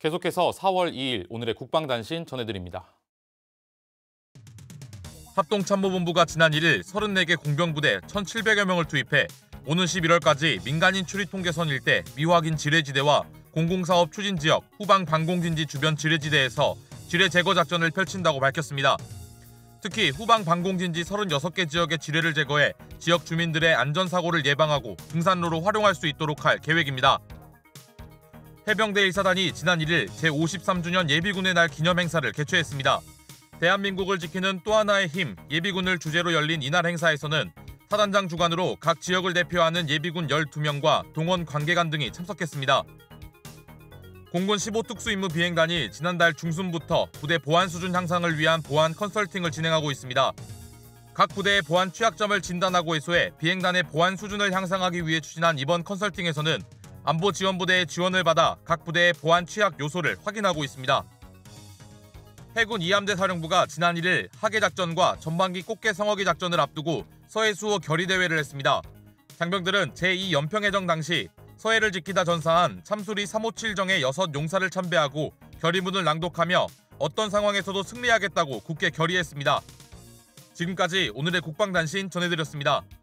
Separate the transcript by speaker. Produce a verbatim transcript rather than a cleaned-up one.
Speaker 1: 계속해서 사월 이일 오늘의 국방단신 전해드립니다.
Speaker 2: 합동참모본부가 지난 일일 서른네 개 공병부대 천칠백여 명을 투입해 오는 십일월까지 민간인 출입통제선 일대 미확인 지뢰지대와 공공사업 추진지역 후방 방공진지 주변 지뢰지대에서 지뢰 제거 작전을 펼친다고 밝혔습니다. 특히 후방 방공진지 서른여섯 개 지역의 지뢰를 제거해 지역 주민들의 안전사고를 예방하고 등산로로 활용할 수 있도록 할 계획입니다. 해병대 일 사단이 지난 일일 제오십삼 주년 예비군의 날 기념행사를 개최했습니다. 대한민국을 지키는 또 하나의 힘, 예비군을 주제로 열린 이날 행사에서는 사단장 주관으로 각 지역을 대표하는 예비군 열두 명과 동원 관계관 등이 참석했습니다. 공군 십오 특수임무 비행단이 지난달 중순부터 부대 보안 수준 향상을 위한 보안 컨설팅을 진행하고 있습니다. 각 부대의 보안 취약점을 진단하고 해소해 비행단의 보안 수준을 향상하기 위해 추진한 이번 컨설팅에서는 안보지원부대의 지원을 받아 각 부대의 보안 취약 요소를 확인하고 있습니다. 해군 이함대 사령부가 지난 일일 하계작전과 전반기 꽃게 성어기 작전을 앞두고 서해 수호 결의대회를 했습니다. 장병들은 제이 연평해전 당시 서해를 지키다 전사한 참수리 삼오칠정의 여섯 용사를 참배하고 결의문을 낭독하며 어떤 상황에서도 승리하겠다고 굳게 결의했습니다. 지금까지 오늘의 국방단신 전해드렸습니다.